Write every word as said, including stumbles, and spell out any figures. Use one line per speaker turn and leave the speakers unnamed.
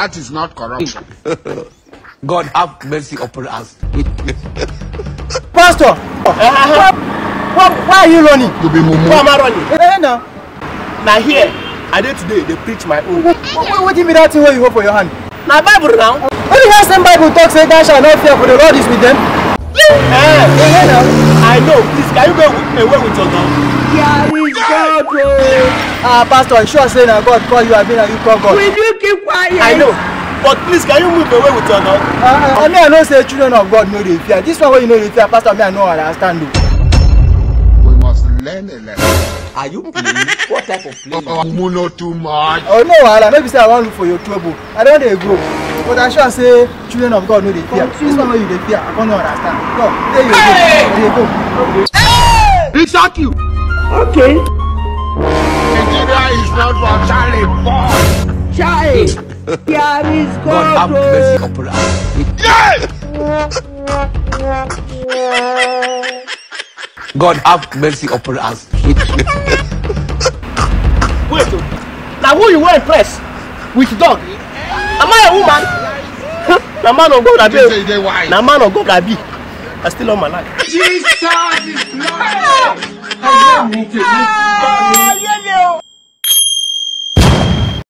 That is not corruption.
God have mercy upon us.
Pastor, uh-huh. why, why are you running?
To be mumu.
Why am I running? Uh, now,
now here, I did today, they preach my own.
What, what, what do you mean that thing where you hold for your hand?
Now Bible now.
When you hear some Bible talk, say thou shalt not fear, for the Lord is with them.
Eh, eh, now. I know, please, can you go away with your dog?
Yeah, is God, bro. Ah, Pastor, I sure say now God call you, I mean, you call God.
Will you keep quiet? I know. But please, can you move away with your dog?
Uh, I mean, I know say children of God know they fear. This one where you know they fear, Pastor, me I know I understand you.
We must learn a lesson.
Are you playing? What type of playing?
Oh, no too much.
Oh no, I maybe say I want look for your trouble. I don't dey go. But I sure say children of God know they fear. This one where you they fear, I can't understand. Go, there you
hey!
go. There you go. Okay.
Hey! He shock you.
Okay.
Nigeria is not for Charlie boy.
Charlie. Here is God.
God have mercy upon us.
Yes!
God have mercy upon us.
Wait, now who you want to impress? With dog? Am I a woman? Na man of God I be. Na man of God I be. I still on my life.
Jesus is Lord.